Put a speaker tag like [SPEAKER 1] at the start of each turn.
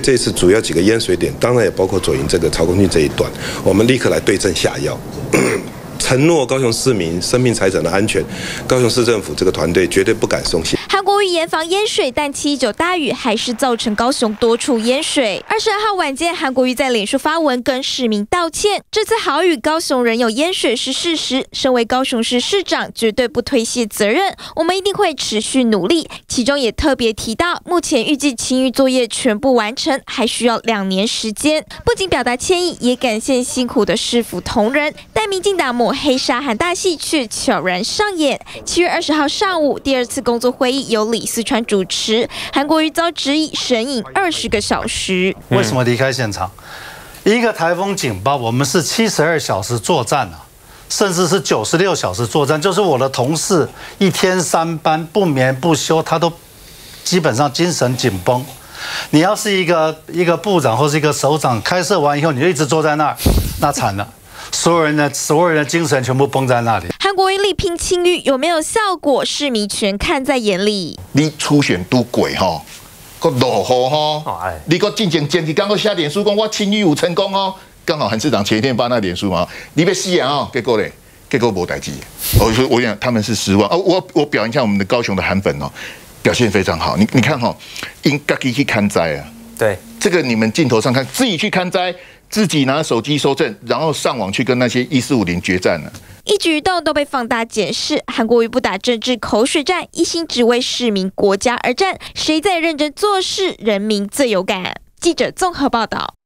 [SPEAKER 1] 这次主要几个淹水点，当然也包括左营这个曹公郡这一段，我们立刻来对症下药。承诺高雄市民生命财产的安全，高雄市政府这个团队绝对不敢松懈。
[SPEAKER 2] 韩国瑜严防淹水，但719大雨还是造成高雄多处淹水。22号晚间，韩国瑜在脸书发文跟市民道歉，这次豪雨高雄仍有淹水是事实，身为高雄市市长绝对不推卸责任，我们一定会持续努力。其中也特别提到，目前预计清淤作业全部完成，还需要2年时间。不仅表达歉意，也感谢辛苦的市府同仁，但民进党抹黑沙韩大戏却悄然上演。7月20号上午，第2次工作会议由李四川主持，韩国瑜遭质疑神隐20个小时。
[SPEAKER 3] 为什么离开现场？一个台风警报，我们是72小时作战啊，甚至是96小时作战。就是我的同事1天3班不眠不休，他都基本上精神紧绷。你要是一个部长或是一个首长，开设完以后你就一直坐在那儿，那惨了。所有人的精神全部绷在那里。
[SPEAKER 2] 韩国瑜力拼清淤有没有效果？市民全看在眼里。
[SPEAKER 4] 你初选都过吼，个落雨吼，你个进前前期刚个写脸书讲我清淤有成功哦，刚好韩市长前一天发那脸书嘛，你要死啊哦，结果嘞，结果无代志。我讲他们是失望哦，我表扬一下我们的高雄的韩粉哦，表现非常好。你看哈，应该去看灾啊。
[SPEAKER 5] 对，
[SPEAKER 4] 这个你们镜头上看，自己去看灾。自己拿手机收证，然后上网去跟那些1450决战了，
[SPEAKER 2] 一举一动都被放大检视。韩国瑜不打政治口水战，一心只为市民国家而战，谁在认真做事，人民最有感。记者综合报道。